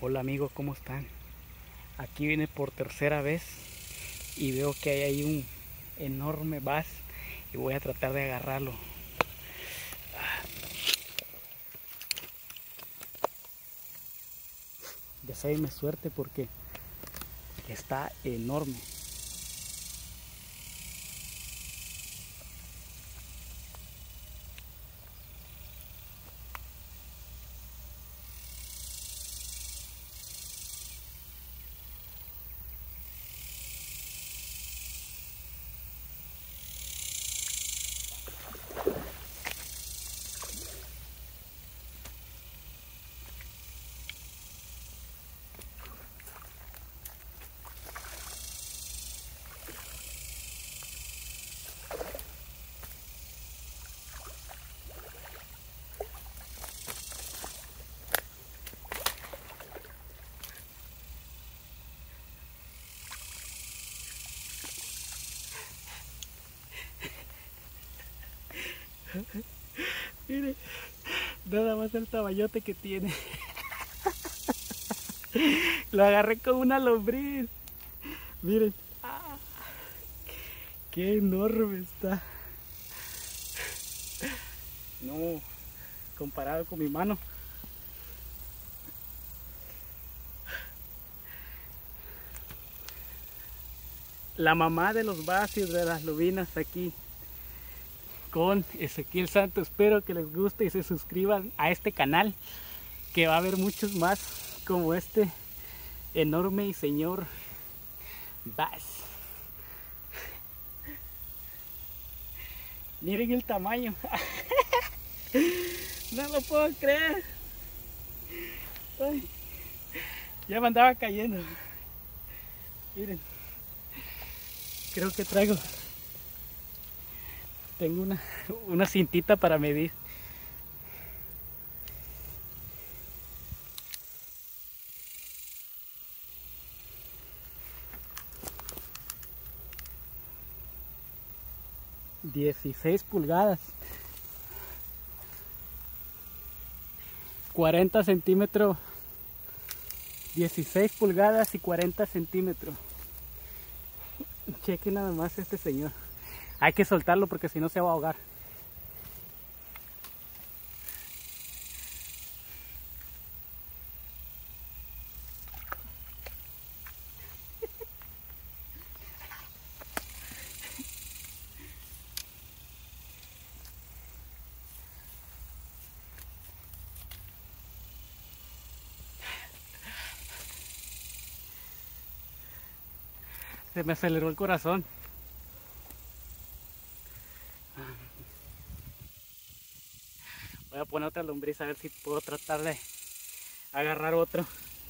Hola amigos, ¿cómo están? Aquí vine por tercera vez y veo que hay ahí un enorme bass y voy a tratar de agarrarlo. Deseenme suerte porque está enorme. Mire, nada más el taballote que tiene. Lo agarré con una lombriz. Miren, qué enorme está. No, comparado con mi mano. La mamá de los bass y de las lubinas aquí con Ezequiel Santos. Espero que les guste y se suscriban a este canal, que va a haber muchos más como este enorme y señor bass. Miren el tamaño. No lo puedo creer. Ay, ya me andaba cayendo. Miren, creo que tengo una cintita para medir. ...16 pulgadas... ...40 centímetros... ...16 pulgadas y 40 centímetros... ...chequen nada más este señor... ...hay que soltarlo porque si no se va a ahogar... Se me aceleró el corazón. Voy a poner otra lombriz a ver si puedo tratar de agarrar otro.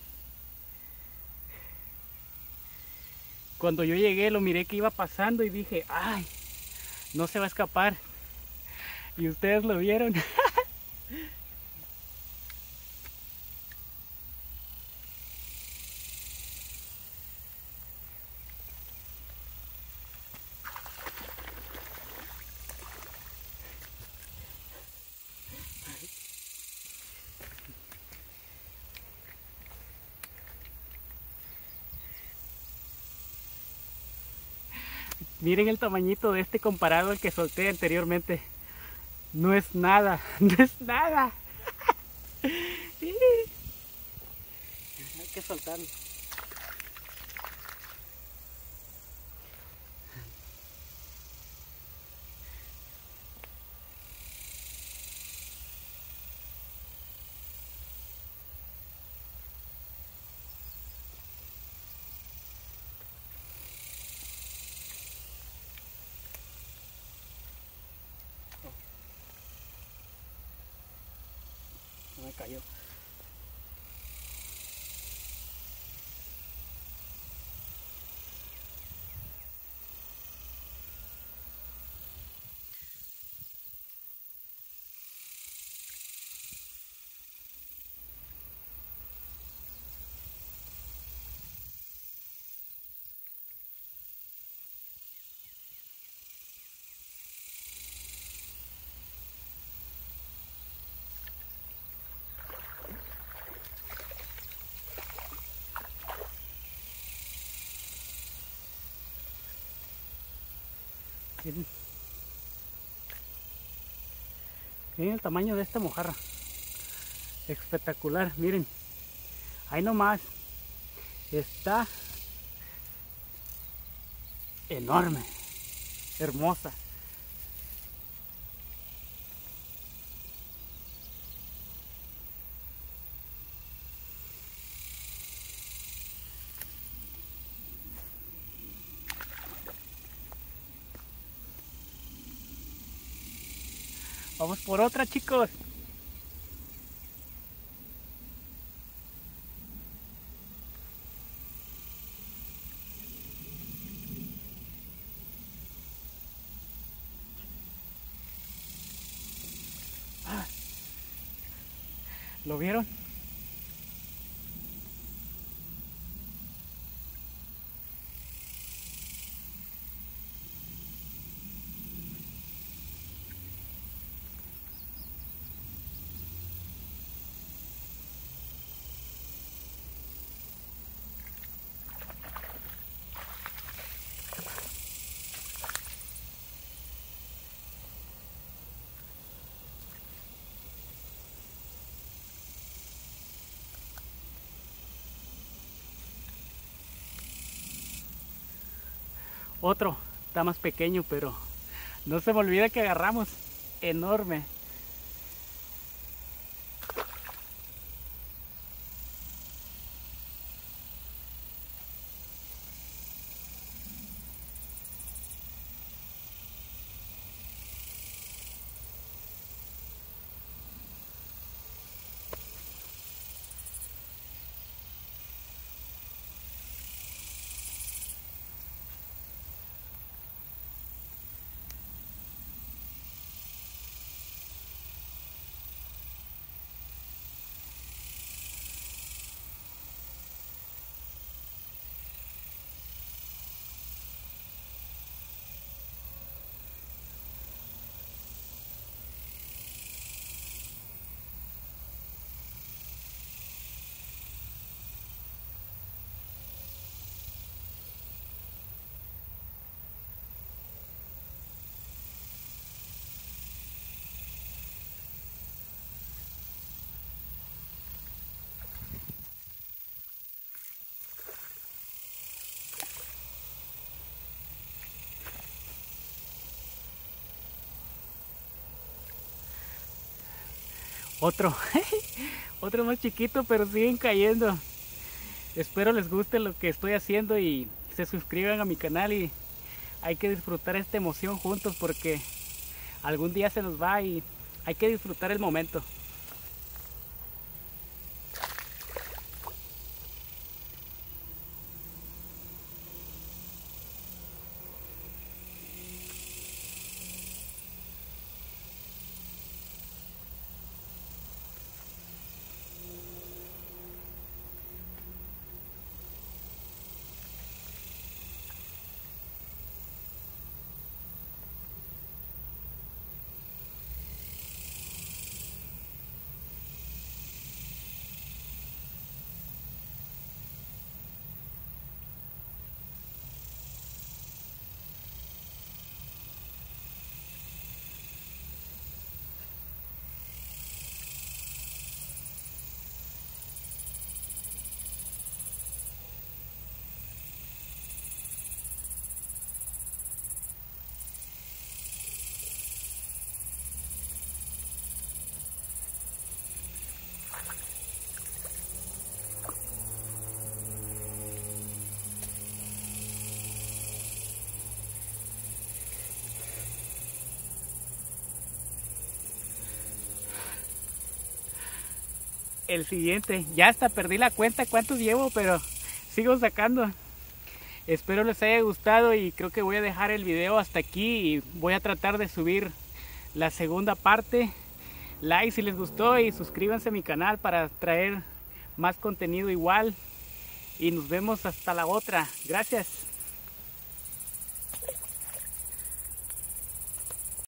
Cuando yo llegué lo miré que iba pasando y dije, ay, no se va a escapar. Y ustedes lo vieron. Miren el tamañito de este comparado al que solté anteriormente. No es nada, no es nada. Hay que soltarlo. No me cayó. Miren, miren el tamaño de esta mojarra. Espectacular, miren. Ahí nomás. Está enorme, hermosa. Vamos por otra, chicos. ¿Lo vieron? Otro, está más pequeño, pero no se me olvida que agarramos. Enorme. Otro, otro más chiquito, pero siguen cayendo. Espero les guste lo que estoy haciendo y se suscriban a mi canal, y hay que disfrutar esta emoción juntos porque algún día se nos va y hay que disfrutar el momento. El siguiente, ya hasta perdí la cuenta cuántos llevo, pero sigo sacando. Espero les haya gustado y creo que voy a dejar el video hasta aquí y voy a tratar de subir la segunda parte. Like si les gustó y suscríbanse a mi canal para traer más contenido igual, y nos vemos hasta la otra. Gracias.